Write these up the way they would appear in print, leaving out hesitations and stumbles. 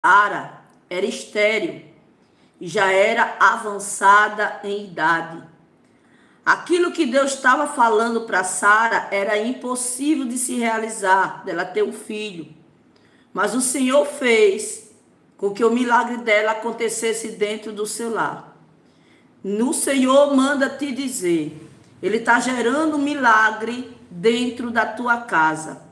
Sara era estéril e já era avançada em idade. Aquilo que Deus estava falando para Sara era impossível de se realizar, dela ter um filho. Mas o Senhor fez com que o milagre dela acontecesse dentro do seu lar. O Senhor manda te dizer, Ele está gerando um milagre dentro da tua casa.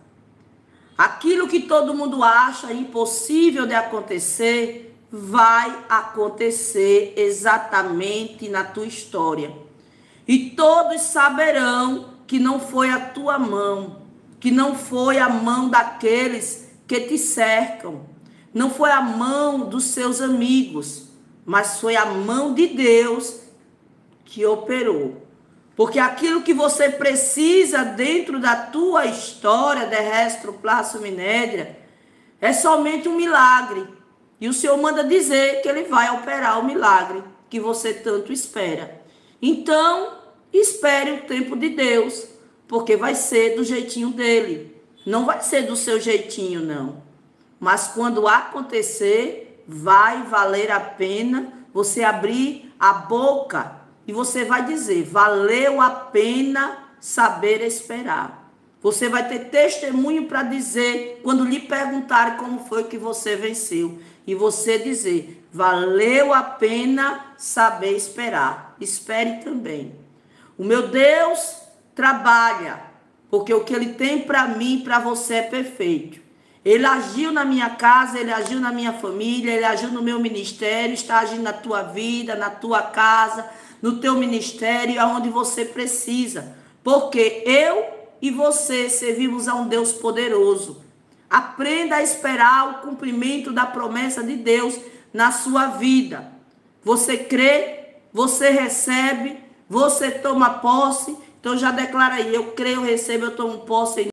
Aquilo que todo mundo acha impossível de acontecer, vai acontecer exatamente na tua história. E todos saberão que não foi a tua mão, que não foi a mão daqueles que te cercam, não foi a mão dos seus amigos, mas foi a mão de Deus que operou. Porque aquilo que você precisa dentro da tua história, de Restro, Plácio, Minédria, é somente um milagre. E o Senhor manda dizer que Ele vai operar o milagre que você tanto espera. Então, espere o tempo de Deus, porque vai ser do jeitinho dele. Não vai ser do seu jeitinho, não. Mas quando acontecer, vai valer a pena você abrir a boca e você vai dizer, valeu a pena saber esperar. Você vai ter testemunho para dizer, quando lhe perguntarem como foi que você venceu. E você dizer, valeu a pena saber esperar. Espere também. O meu Deus trabalha, porque o que Ele tem para mim e para você é perfeito. Ele agiu na minha casa, Ele agiu na minha família, Ele agiu no meu ministério, está agindo na tua vida, na tua casa, no teu ministério, aonde você precisa. Porque eu e você servimos a um Deus poderoso. Aprenda a esperar o cumprimento da promessa de Deus na sua vida. Você crê, você recebe, você toma posse. Então já declara aí, eu creio, eu recebo, eu tomo posse.